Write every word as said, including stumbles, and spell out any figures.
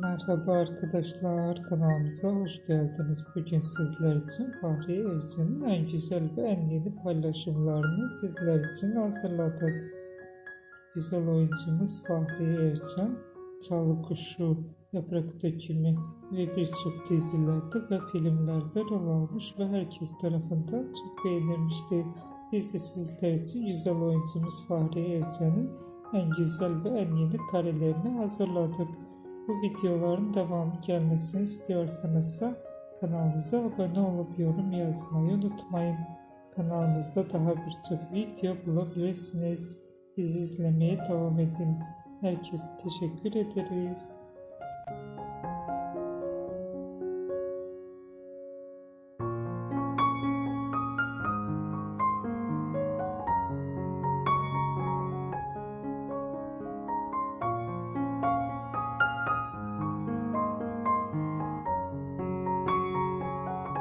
Merhaba arkadaşlar, kanalımıza hoş geldiniz. Bugün sizler için Fahriye Evcen'in en güzel ve en yeni paylaşımlarını sizler için hazırladık. Güzel oyuncumuz Fahriye Evcen, Çalı Kuşu, Yaprak Dökümü ve birçok dizilerde ve filmlerde rol almış ve herkes tarafından çok beğenilmişti. Biz de sizler için güzel oyuncumuz Fahriye Evcen'in en güzel ve en yeni karelerini hazırladık. Bu videoların devamı gelmesini istiyorsanız kanalımıza abone olup yorum yazmayı unutmayın. Kanalımızda daha birçok video bulabilirsiniz. Bizi izlemeye devam edin. Herkese teşekkür ederiz.